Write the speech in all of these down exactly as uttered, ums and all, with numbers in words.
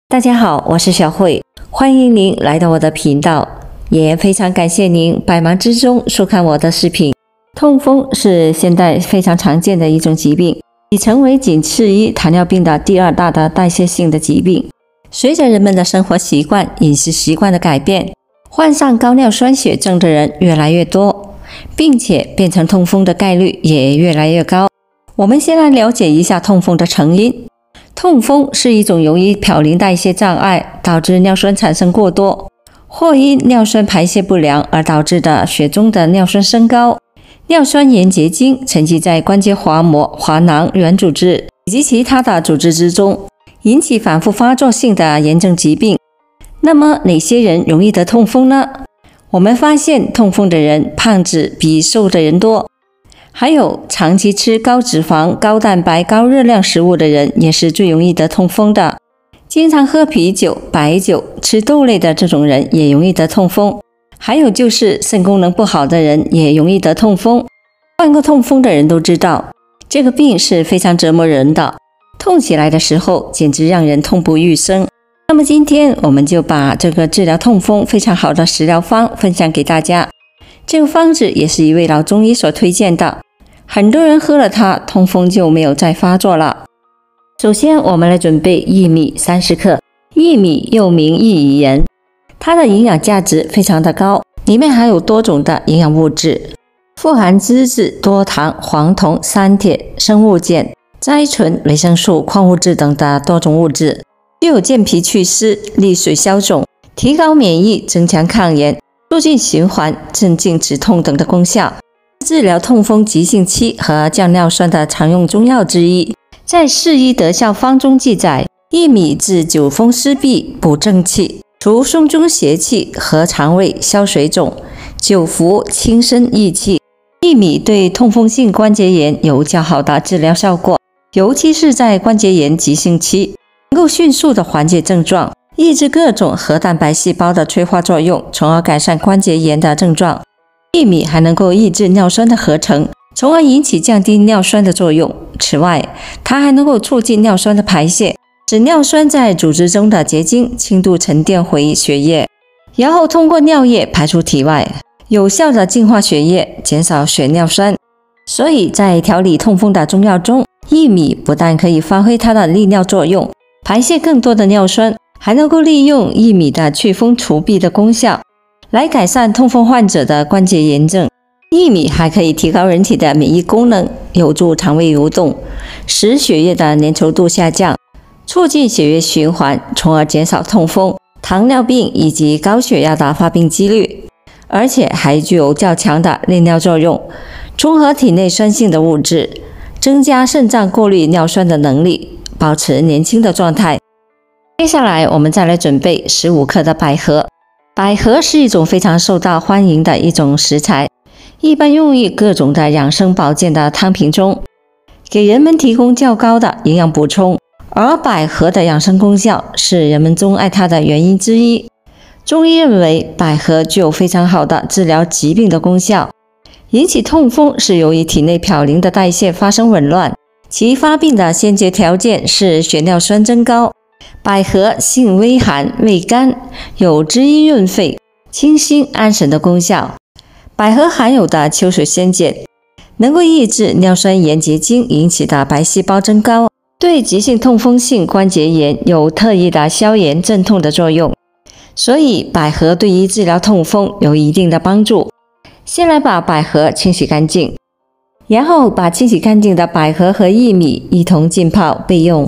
大家好，我是小慧，欢迎您来到我的频道，也非常感谢您百忙之中收看我的视频。痛风是现代非常常见的一种疾病，已成为仅次于糖尿病的第二大的代谢性的疾病。随着人们的生活习惯、饮食习惯的改变，患上高尿酸血症的人越来越多，并且变成痛风的概率也越来越高。我们先来了解一下痛风的成因。痛风是一种由于嘌呤代谢障碍导致尿酸产生过多，或因尿酸排泄不良而导致的血中的尿酸升高。尿酸盐结晶沉积在关节滑膜、滑囊、软组织以及其他的组织之中，引起反复发作性的炎症疾病。那么哪些人容易得痛风呢？我们发现痛风的人胖子比瘦的人多，还有长期吃高脂肪、高蛋白、高热量食物的人也是最容易得痛风的。经常喝啤酒、白酒、吃豆类的这种人也容易得痛风。还有就是肾功能不好的人也容易得痛风。患过痛风的人都知道，这个病是非常折磨人的，痛起来的时候简直让人痛不欲生。那么今天我们就把这个治疗痛风非常好的食疗方分享给大家。这个方子也是一位老中医所推荐的，很多人喝了它，痛风就没有再发作了。首先我们来准备薏米三十克。薏米又名薏苡仁，它的营养价值非常的高，里面含有多种的营养物质，富含脂质、多糖、黄酮、三铁、生物碱、甾醇、维生素、矿物质等的多种物质，具有健脾祛湿、利水消肿、提高免疫、增强抗炎、促进循环、镇静止痛等的功效，治疗痛风急性期和降尿酸的常用中药之一。在《四医德效方》中记载，薏米治久风湿痹，补正气，除胸中邪气，和肠胃，消水肿，久服轻身益气。薏米对痛风性关节炎有较好的治疗效果，尤其是在关节炎急性期，能够迅速的缓解症状，抑制各种核蛋白细胞的催化作用，从而改善关节炎的症状。薏米还能够抑制尿酸的合成，从而引起降低尿酸的作用。此外，它还能够促进尿酸的排泄，使尿酸在组织中的结晶轻度沉淀回血液，然后通过尿液排出体外，有效的净化血液，减少血尿酸。所以在调理痛风的中药中，薏米不但可以发挥它的利尿作用，排泄更多的尿酸，还能够利用薏米的祛风除痹的功效，来改善痛风患者的关节炎症。薏米还可以提高人体的免疫功能，有助肠胃蠕动，使血液的粘稠度下降，促进血液循环，从而减少痛风、糖尿病以及高血压的发病几率。而且还具有较强的利尿作用，中和体内酸性的物质，增加肾脏过滤尿酸的能力，保持年轻的状态。接下来我们再来准备十五克的百合。百合是一种非常受到欢迎的一种食材，一般用于各种的养生保健的汤品中，给人们提供较高的营养补充。而百合的养生功效是人们钟爱它的原因之一。中医认为百合具有非常好的治疗疾病的功效。引起痛风是由于体内嘌呤的代谢发生紊乱，其发病的先决条件是血尿酸增高。百合性微寒，味甘，有滋阴润肺、清心安神的功效。百合含有的秋水仙碱能够抑制尿酸盐结晶引起的白细胞增高，对急性痛风性关节炎有特异的消炎镇痛的作用，所以百合对于治疗痛风有一定的帮助。先来把百合清洗干净，然后把清洗干净的百合和薏米一同浸泡备用。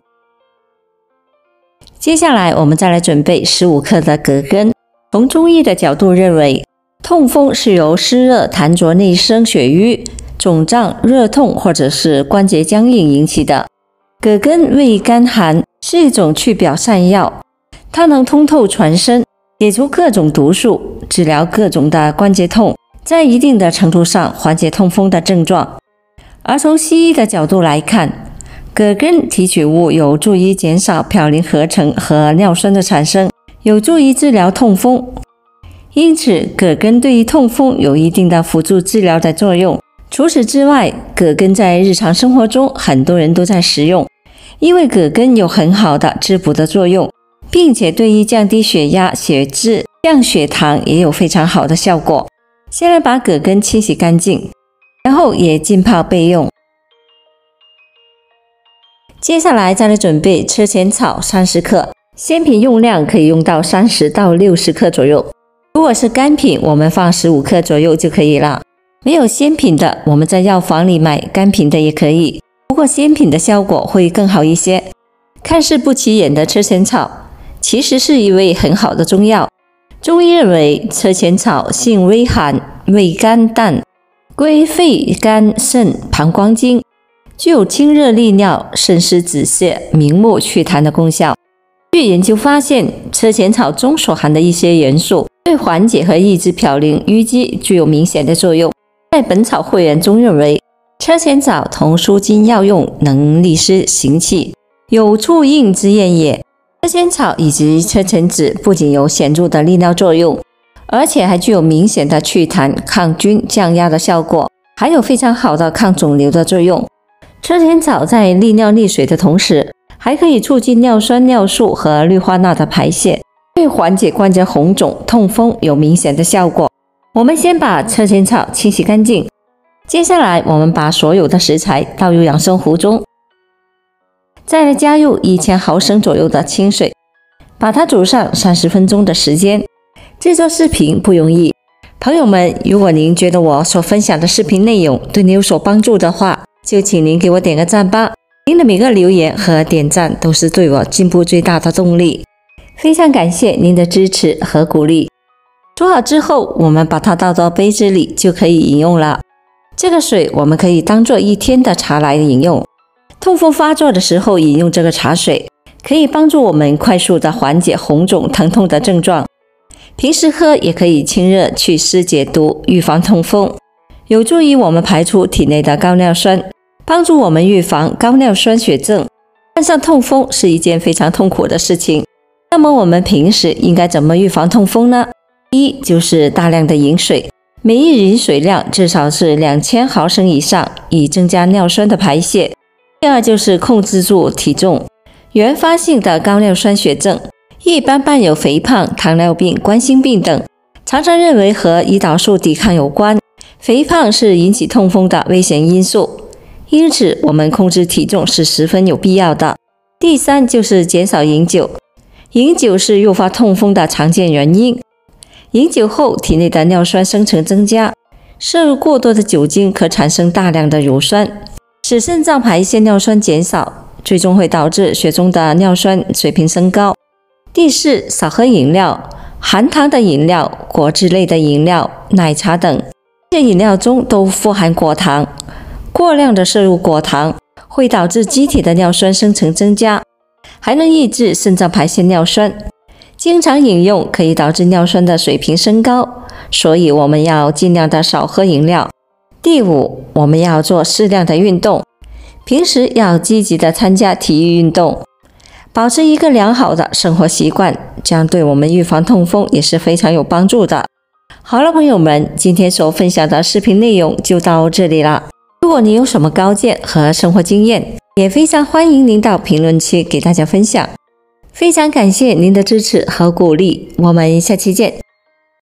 接下来我们再来准备十五克的葛根。从中医的角度认为，痛风是由湿热痰浊内生血瘀、肿胀、热痛或者是关节僵硬引起的。葛根味甘寒，是一种去表散药，它能通透全身，解除各种毒素，治疗各种的关节痛，在一定的程度上缓解痛风的症状。而从西医的角度来看，葛根提取物有助于减少嘌呤合成和尿酸的产生，有助于治疗痛风。因此葛根对于痛风有一定的辅助治疗的作用。除此之外，葛根在日常生活中很多人都在食用，因为葛根有很好的滋补的作用， 并且对于降低血压、血脂、降血糖也有非常好的效果。先来把葛根清洗干净，然后也浸泡备用。接下来再来准备车前草三十克，鲜品用量可以用到三十到六十克左右。如果是干品，我们放十五克左右就可以了。没有鲜品的，我们在药房里买干品的也可以，不过鲜品的效果会更好一些。看似不起眼的车前草，其实是一味很好的中药。中医认为车前草性微寒，味甘淡，归肺、肝、肾、膀胱经，具有清热利尿、渗湿止泻、明目祛痰的功效。据研究发现，车前草中所含的一些元素对缓解和抑制嘌呤淤积具有明显的作用。在《本草汇源》中认为，车前草同舒筋药用，能利湿行气，有促应之验也。车前草以及车前子不仅有显著的利尿作用，而且还具有明显的祛痰、抗菌、降压的效果，还有非常好的抗肿瘤的作用。车前草在利尿利水的同时，还可以促进尿酸、尿素和氯化钠的排泄，对缓解关节红肿、痛风有明显的效果。我们先把车前草清洗干净，接下来我们把所有的食材倒入养生壶中，再来加入一千毫升左右的清水，把它煮上三十分钟的时间。制作视频不容易，朋友们，如果您觉得我所分享的视频内容对您有所帮助的话，就请您给我点个赞吧。您的每个留言和点赞都是对我进步最大的动力，非常感谢您的支持和鼓励。煮好之后，我们把它倒到杯子里就可以饮用了。这个水我们可以当做一天的茶来饮用。痛风发作的时候饮用这个茶水，可以帮助我们快速的缓解红肿疼痛的症状。平时喝也可以清热祛湿解毒，预防痛风，有助于我们排出体内的高尿酸，帮助我们预防高尿酸血症。患上痛风是一件非常痛苦的事情，那么我们平时应该怎么预防痛风呢？一就是大量的饮水，每日饮水量至少是两千毫升以上，以增加尿酸的排泄。第二就是控制住体重。原发性的高尿酸血症一般伴有肥胖、糖尿病、冠心病等，常常认为和胰岛素抵抗有关。肥胖是引起痛风的危险因素，因此我们控制体重是十分有必要的。第三就是减少饮酒，饮酒是诱发痛风的常见原因。饮酒后，体内的尿酸生成增加，摄入过多的酒精可产生大量的乳酸，使肾脏排泄尿酸减少，最终会导致血中的尿酸水平升高。第四，少喝饮料，含糖的饮料、果汁类的饮料、奶茶等，这些饮料中都富含果糖。过量的摄入果糖会导致机体的尿酸生成增加，还能抑制肾脏排泄尿酸。经常饮用可以导致尿酸的水平升高，所以我们要尽量的少喝饮料。第五，我们要做适量的运动，平时要积极的参加体育运动，保持一个良好的生活习惯，这样对我们预防痛风也是非常有帮助的。好了，朋友们，今天所分享的视频内容就到这里了。如果你有什么高见和生活经验，也非常欢迎您到评论区给大家分享。非常感谢您的支持和鼓励，我们下期见。